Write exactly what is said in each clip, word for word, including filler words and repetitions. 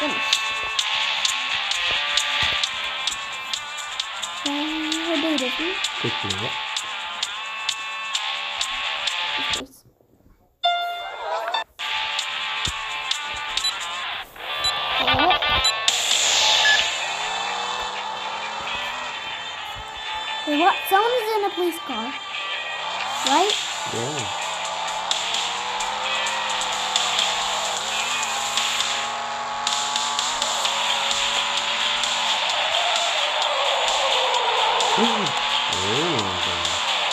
finished. So we'll do this one. Quickly, yeah. This. Wait, what? Someone is in a police car, right? Yeah. Oh my god.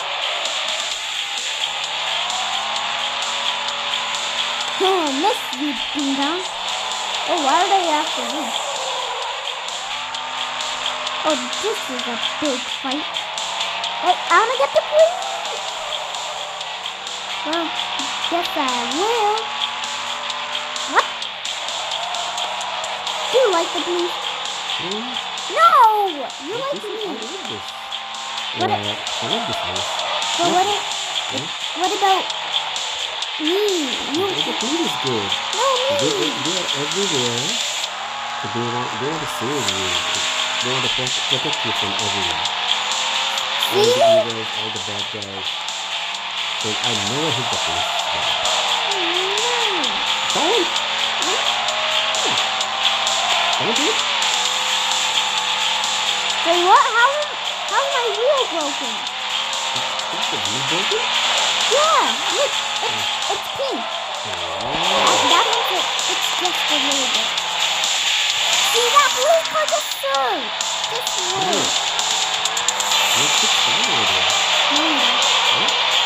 Oh, miss you, ding dong. Oh, why are they after me? Oh, this is a big fight. Wait, I wanna get the police. Well, guess I will. What? Do you like the police? Hmm? No! You like This the is, I police. love this. What Yeah, a- I love this place. But what, if, Hmm? what about me? You, The food is good. no, They, me. they are everywhere. So they want, they want to save you. They want to pro- protect you from everyone. All the See? evils, all the bad guys. So I never hit the police. Mm. Don't! Don't do it. Wait, what? How, how's my wheel broken? Is the wheel broken? Yeah, look, it's, it's pink. Oh. That makes it, it's just a little bit. See that blue car just served. Just Oh. one. Let's get started with it. No, Huh?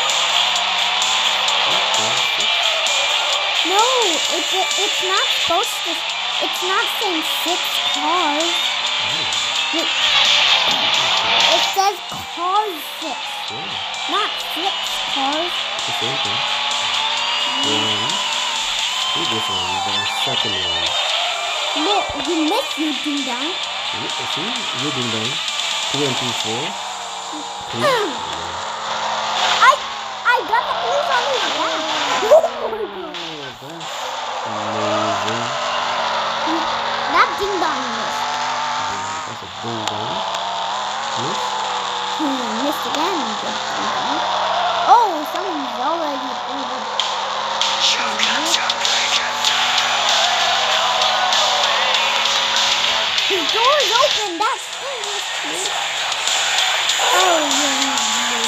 Okay. no, it's, it's not supposed to, it's not saying six cars. Look, it says cars six, Yeah, not six cars. it's the same thing. One. Do this one, the second one. No, you missed you, ding dong. You- See, you ding dong. Two and two, four. Three. I, I got the police on his back. Oh my god. Oh, that's amazing. That ding dong missed. Yeah, that's a ding dong. Yes. Hmm, missed again. Ding dong. Oh, someone's already over. His door is open. That's dangerous. Oh, yeah.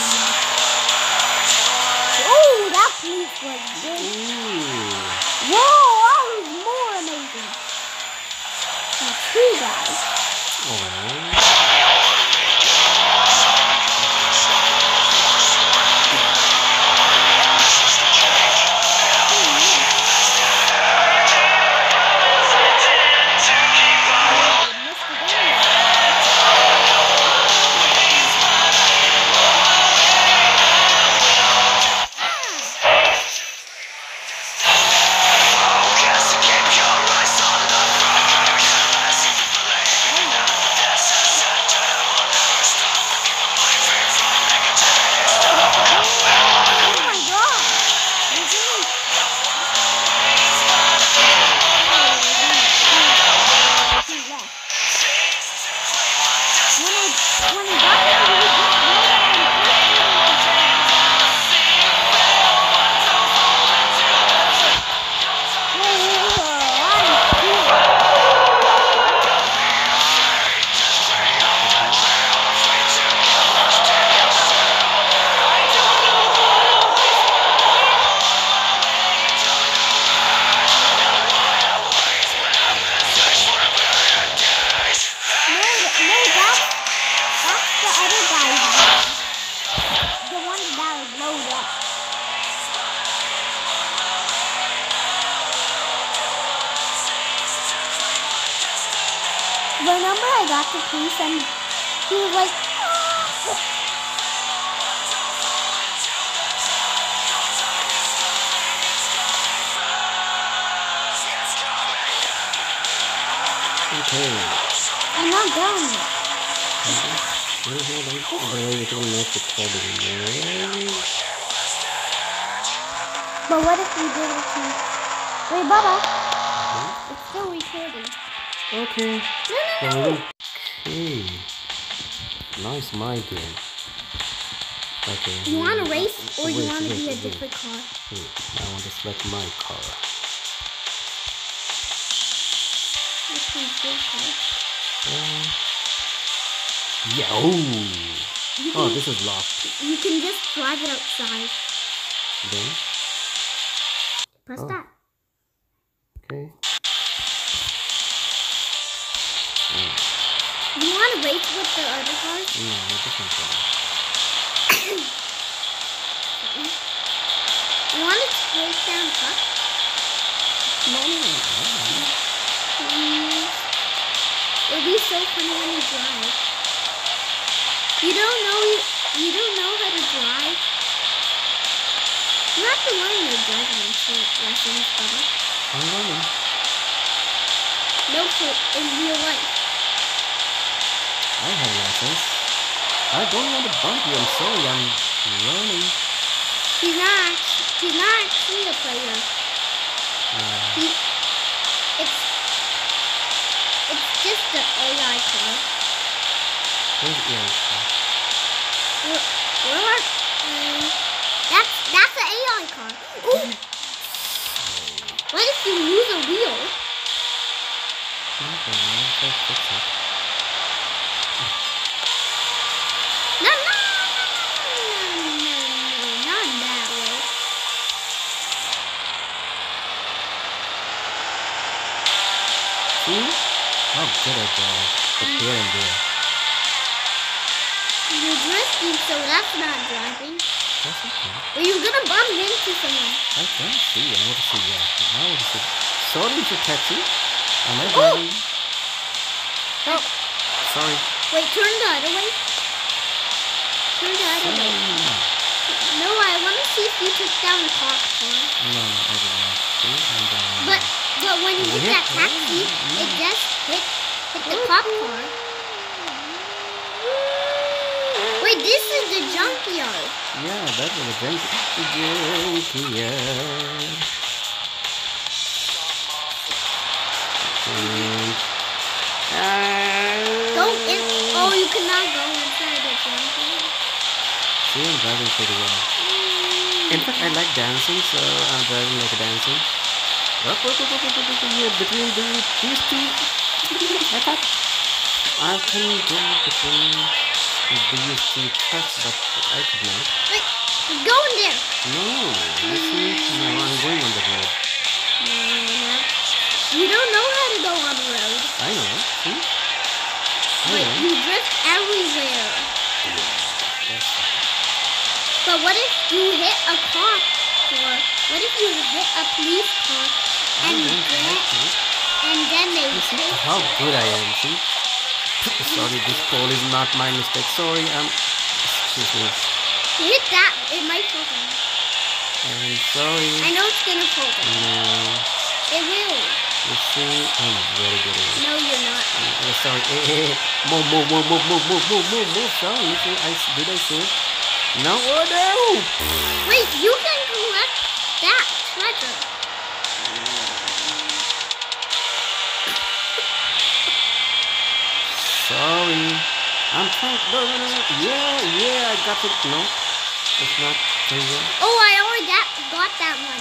Oh, that police was good. Ooh. Whoa, that was more amazing. Now, two guys. Aww. Remember I got the police and he was like, Okay. I'm not done. Hold on. I'm going to make the recording. But what if we did it to... Wait, Baba. Mhm. It's still recording. Okay. No, no, no. Okay. Nice my game. Okay. You want to race or wait, you want to wait, be a wait. different car? Wait, I want to select my car. That's my good car. Uh, yeah. Oh. You Oh, can, this is locked. you can just drive it outside. Then. Press Oh. that. Okay. You want to race with the other cars? No, a different car. You want to take down the truck? No, no, no. Please. It'll be so funny when you drive. You don't know you, you don't know how to drive. You have to learn your driving lessons, brother. I'm learning. No, for in real life. I have lessons. I don't want to bump you. I'm sorry. I'm learning. He's not. He's not actually a player. Uh, He. It's. It's just the A I car. where's the other car? Where, where are? Um, that's that's the A I car. Ooh. What if you lose a wheel? Okay, I'll just fix it. No, no, no, no, no, no, not that way. See? How good I drive. But here and there. You're drifting, so that's not driving. That's okay. Or you're gonna bump into someone. I can see. I want to see that. I want to see. Sorry, Mister Taxi. Am I Oh! driving? Oh, Sorry. wait, turn the other way. Turn the other Sorry. way. No, No, I want to see if you took down the cop car. no, I did not. See? I'm down. But but when you hit that taxi, it just hit hit the cop car. Wait, this is the junkyard. Yeah, that was a junk. Junkyard. And, Go in. Oh, you cannot go inside the junkyard. see, I'm driving pretty well. In fact, I like dancing, so I'm driving like a dancing. Up, up, up, up, up, up, up, here, between the, these two. I thought I can go between these two trucks, but I could not. Wait, go in there. No, I see. No, I'm going on the road. No, no. You don't know how to go on the road. I know. See? I Wait, know. you drift everywhere. Yes. But what if you hit a cop car? What if you hit a police car I and know. then, Okay. and then they You see take how good I am, see? Sorry, this call is not my mistake. Sorry, um, excuse me. you hit that? It might fall down. I'm sorry. I know it's gonna fall down. No, It will. you see, I'm very good at it. No, you're not. Uh, sorry, eh, eh, eh. Move, move, move, move, move, move, move, move, move. Sorry, you see, I, did I say? No, oh no! Wait, you can collect that treasure. Sorry. I'm trying. No, no, no, no. Yeah, yeah, I got it. No, it's not. Treasure. Oh, I already got, got that one.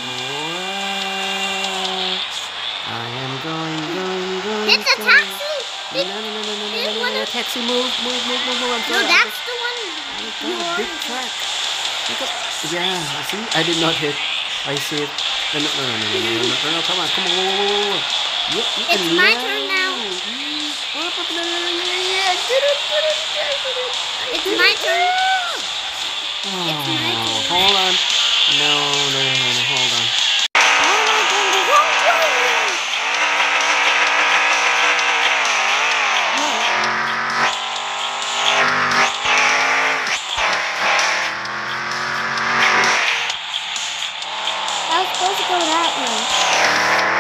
What? I am going, going, going. Hit the going. taxi. No, Hit, no, no, no, no, no, hit no, no, one no, of- taxi, move, move, move, move, move. I'm no, sorry. that's the one. I got You a big already- track. Look up. Yeah, see, I did not hit. I see it. No, no, no, no, no, no, no, no, no, no, come on, come on, whoa, whoa, whoa, whoa. Yeah, yeah, It's my no. turn now. Oh, no, no, no, no, yeah, yeah, did it, did it, did it, did it. It's my turn. Oh, It's my turn. hold on. No, no, no, no, no, hold on. Oh, I'm going the wrong way. I was supposed to go that way.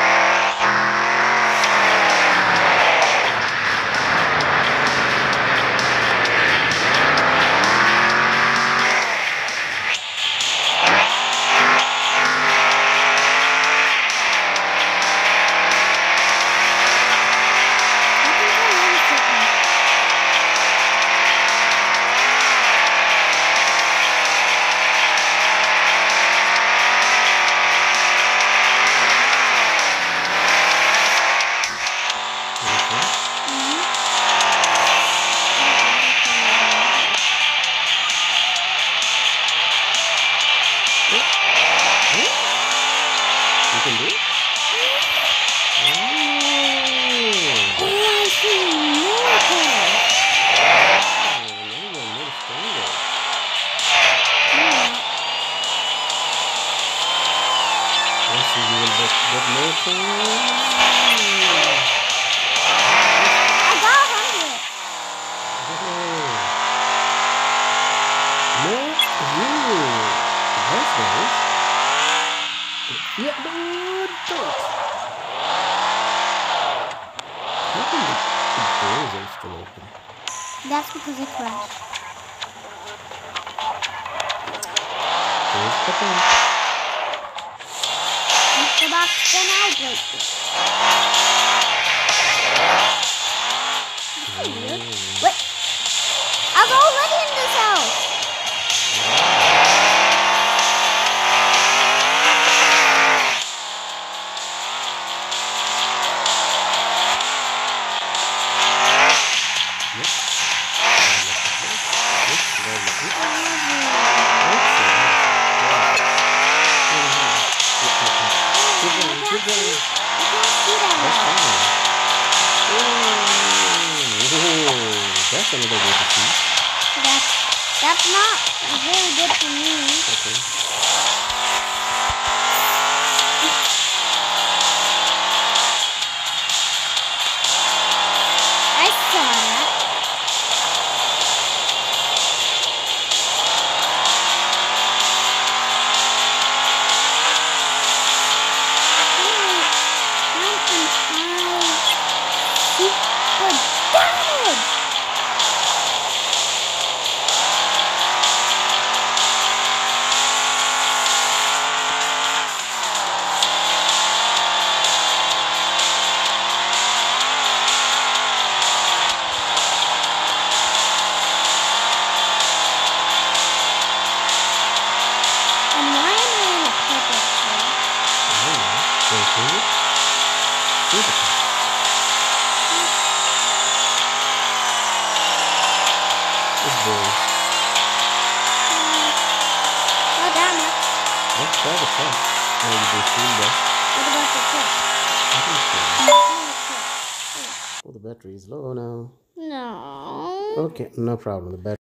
I got a hundred. No, you. That's nice. Yeah, but don't. How come the, the doors are still open? That's because I crashed. There's the box. Hit the box, then I'll break it. That's so weird. Wait. I was already in this house. Keep going. I can't see that. That's fine. Ooh, that's another way to see. That's, that's not very good for me. Okay. I saw that. Oh, damn it. Let's try the truck. Maybe they feel that. What about the truck? I think so. Oh, Oh, the battery is low now. no. Okay, no problem. The battery.